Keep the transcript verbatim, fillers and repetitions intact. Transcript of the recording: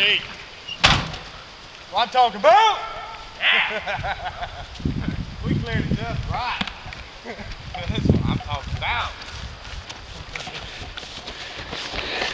See? What I'm talking about? Yeah. We cleared it just right. That's what I'm talking about.